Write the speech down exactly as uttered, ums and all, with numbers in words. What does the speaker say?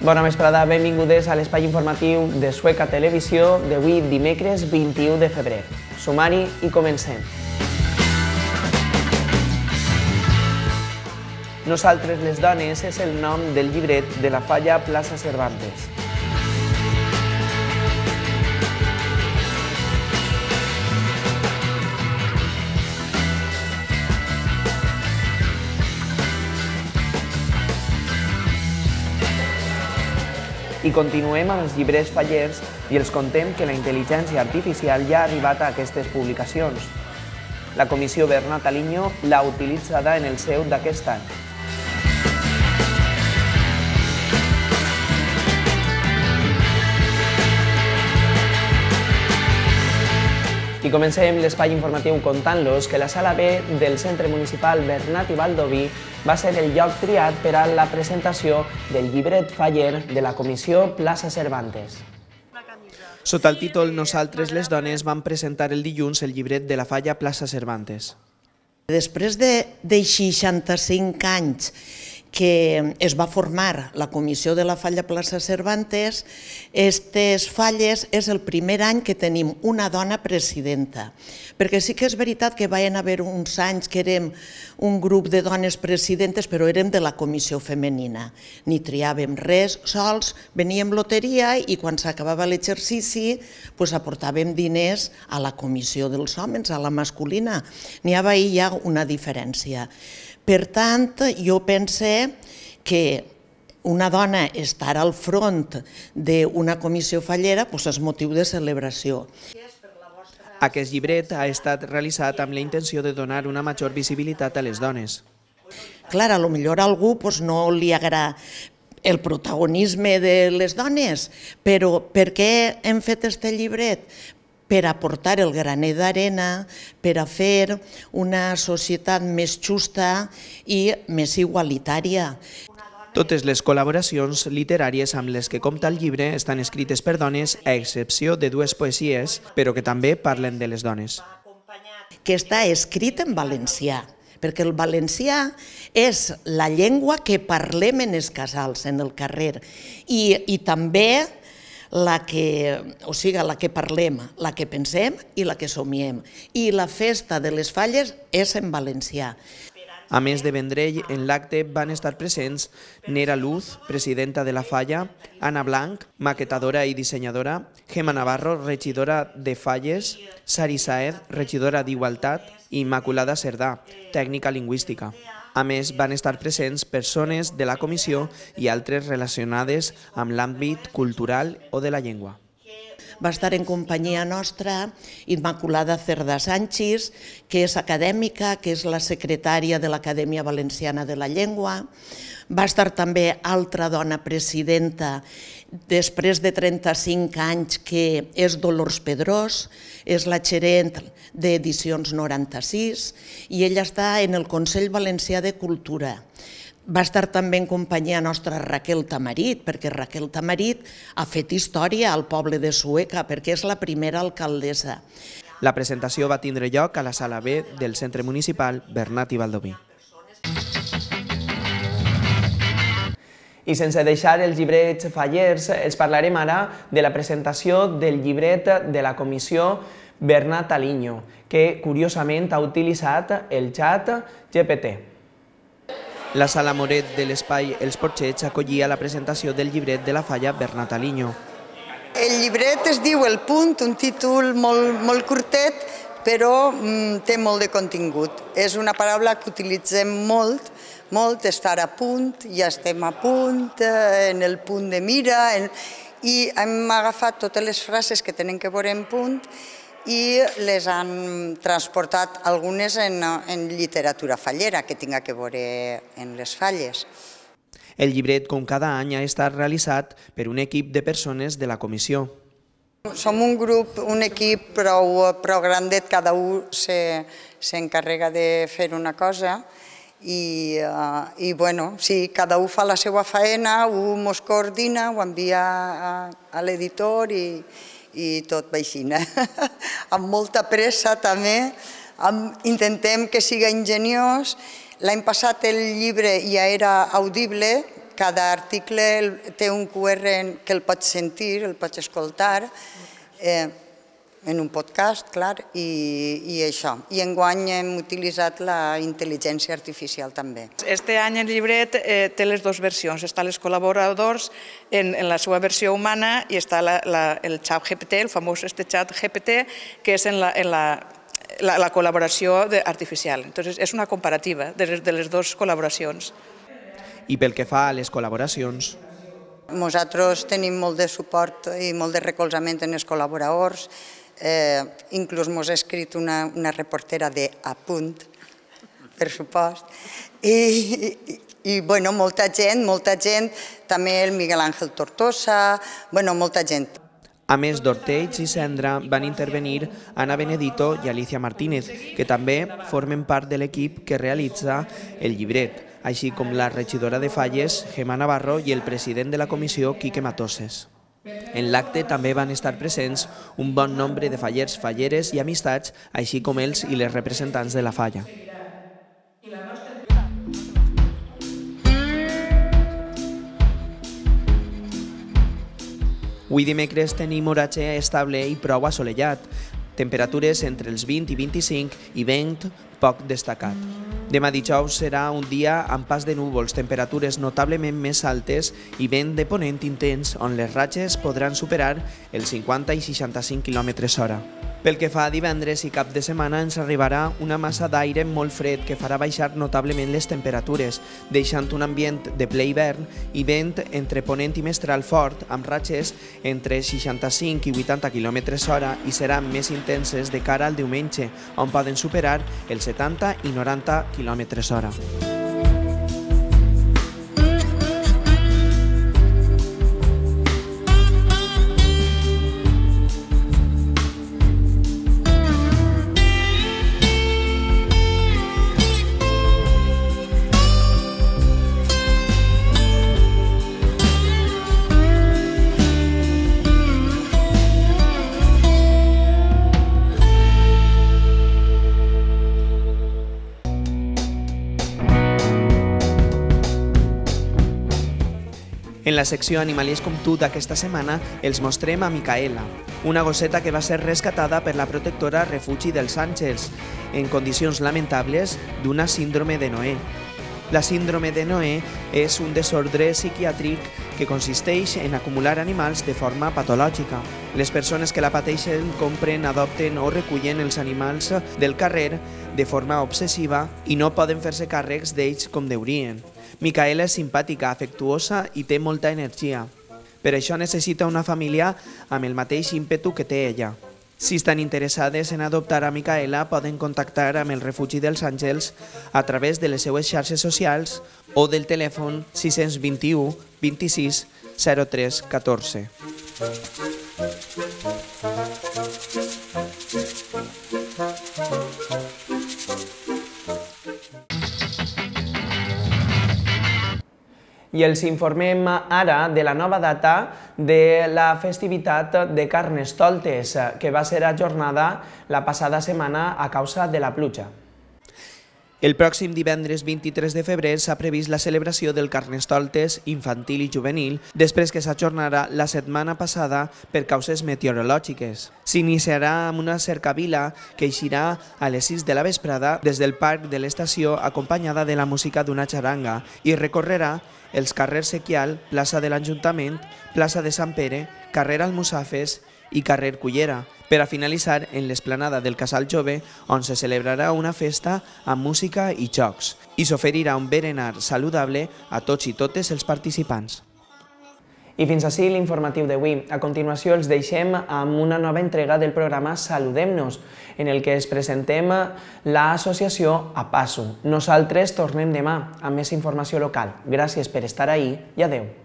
Bona vesprada, benvingudes a l'espai informatiu de Sueca Televisió d'avui dimecres vint-i-u de febrer. Sumari i comencem. Nosaltres les dones és el nom del llibret de la Falla Plaça Cervantes. I continuem amb els llibrets fallers i els contem que la intel·ligència artificial ja ha arribat a aquestes publicacions. La Comissió Bernat Aliño l'ha utilitzada en el seu d'aquest any. I comencem l'espai informatiu contant-los que la sala B del Centre Municipal Bernat i Baldoví va ser el lloc triat per a la presentació del llibret faller de la Comissió Plaça Cervantes. Sota el títol Nosaltres les dones vam presentar el dilluns el llibret de la Falla Plaça Cervantes. Després de seixanta-cinc anys que es va formar la Comissió de la Falla Plaça Cervantes, aquestes falles és el primer any que tenim una dona presidenta. Perquè sí que és veritat que van haver uns anys que érem un grup de dones presidentes, però érem de la comissió femenina. Ni triàvem res, sols veníem loteria i quan s'acabava l'exercici aportàvem diners a la comissió dels homes, a la masculina. N'hi havia ja una diferència. Per tant, jo pense que una dona estar al front d'una comissió fallera és motiu de celebració. Aquest llibret ha estat realitzat amb la intenció de donar una major visibilitat a les dones. Clar, potser a algú no li agrada el protagonisme de les dones, però per què hem fet aquest llibret? Per aportar el graner d'arena, per a fer una societat més justa i més igualitària. Totes les col·laboracions literàries amb les que compta el llibre estan escrites per dones, a excepció de dues poesies, però que també parlen de les dones. Que està escrit en valencià, perquè el valencià és la llengua que parlem en els casals, en el carrer, i, i també la que, o sigui, la que parlem, la que pensem i la que somiem. I la festa de les falles és en valencià. A més de Vendrell, en l'acte van estar presents Nera Luz, presidenta de la Falla, Anna Blanc, maquetadora i dissenyadora, Gemma Navarro, regidora de Falles, Sari Saed, regidora d'Igualtat, i Immaculada Cerdà, tècnica lingüística. A més, van estar presents persones de la comissió i altres relacionades amb l'àmbit cultural o de la llengua. Va estar en companyia nostra Immaculada Cerdà Sánchez, que és acadèmica, que és la secretària de l'Acadèmia Valenciana de la Llengua. Va estar també altra dona presidenta, després de trenta-cinc anys, que és Dolors Pedrós, és la gerent d'Edicions noranta-sis, i ella està en el Consell Valencià de Cultura. Va estar també en companyia nostra Raquel Tamarit, perquè Raquel Tamarit ha fet història al poble de Sueca, perquè és la primera alcaldessa. La presentació va tindre lloc a la sala B del Centre Municipal Bernat i Baldoví. I sense deixar els llibrets fallers, els parlarem ara de la presentació del llibret de la Comissió Bernat Aliño, que curiosament ha utilitzat el xat G P T. La sala Moret de l'espai Els Porxets acollia la presentació del llibret de la Falla Bernat Aliño. El llibret es diu El Punt, un títol molt, molt curtet, però mm, té molt de contingut. És una paraula que utilitzem molt, molt, estar a punt, ja estem a punt, en el punt de mira, en... i hem agafat totes les frases que tenen que veure en punt i les han transportat algunes en, en literatura fallera, que tinga que veure en les falles. El llibret, com cada any, ha estat realitzat per un equip de persones de la comissió. Som un grup, un equip prou, prou grandet, cada un s'encarrega de fer una cosa i, uh, i bueno, sí, cada un fa la seva faena, un mos coordina, ho envia a, a l'editor i i tot va així, amb molta pressa també, intentem que sigui ingeniós. L'any passat el llibre ja era audible, cada article té un Q R que el pots sentir, el pots escoltar, en un podcast, clar, i això. I enguany hem utilitzat la intel·ligència artificial també. Este any el llibret té les dues versions. Estan els col·laboradors en la seva versió humana i està el xat G P T, el famós xat G P T, que és en la col·laboració artificial. Entonces, és una comparativa de les dues col·laboracions. I pel que fa a les col·laboracions, nosaltres tenim molt de suport i molt de recolzament en els col·laboradors. Inclús ens ha escrit una reportera d'Apunt, per supost. I molta gent, molta gent, també el Miguel Ángel Tortosa, molta gent. A més d'Orteig i Cendra van intervenir Ana Benedito i Alicia Martínez, que també formen part de l'equip que realitza el llibret, així com la regidora de Falles, Gemma Navarro, i el president de la comissió, Quique Matoses. En l'acte també van estar presents un bon nombre de fallers, falleres i amistats, així com ells i les representants de la falla. Avui dimecres tenim oratge estable i prou assolellat, temperatures entre els vint i vint-i-cinc i vent poc destacat. Demà dijous serà un dia amb pas de núvols, temperatures notablement més altes i vent de ponent intens, on les ratxes podran superar els cinquanta i seixanta-cinc quilòmetres hora. Pel que fa a divendres i cap de setmana ens arribarà una massa d'aire molt fred que farà baixar notablement les temperatures, deixant un ambient de ple hivern i vent entre ponent i mestral fort, amb ratxes entre seixanta-cinc i vuitanta quilòmetres hora i seran més intenses de cara al diumenge, on poden superar els setanta i noranta quilòmetres hora. En la secció Animaliers com tu d'aquesta setmana els mostrem a Micaela, una gosseta que va ser rescatada per la protectora Refugi dels Àngels, en condicions lamentables d'una síndrome de Noè. La síndrome de Noè és un desordre psiquiàtric que consisteix en acumular animals de forma patològica. Les persones que la pateixen compren, adopten o recullen els animals del carrer de forma obsessiva i no poden fer-se càrrecs d'ells com deurien. Micaela és simpàtica, afectuosa i té molta energia. Per això necessita una família amb el mateix ímpetu que té ella. Si estan interessades en adoptar a Micaela, poden contactar amb el Refugi dels Àngels a través de les seues xarxes socials o del telèfon sis cents vint-i-u vint-i-sis zero tres catorze. I els informem ara de la nova data de la festivitat de Carnestoltes, que va ser ajornada la passada setmana a causa de la pluja. El pròxim divendres vint-i-tres de febrer s'ha previst la celebració del Carnestoltes infantil i juvenil després que s'ajornarà la setmana passada per causes meteorològiques. S'iniciarà amb una cercavila que eixirà a les sis de la vesprada des del parc de l'estació acompanyada de la música d'una xaranga i recorrerà els carrers Sequial, plaça de l'Ajuntament, plaça de Sant Pere, carrer Almussafes i carrer Cullera, per a finalitzar en l'esplanada del Casal Jove, on se celebrarà una festa amb música i jocs, i s'oferirà un berenar saludable a tots i totes els participants. I fins ací l'informatiu d'avui. A continuació els deixem amb una nova entrega del programa Saludem-nos, en el que es presentem l'associació APASU. Nosaltres tornem demà amb més informació local. Gràcies per estar ahí i adeu.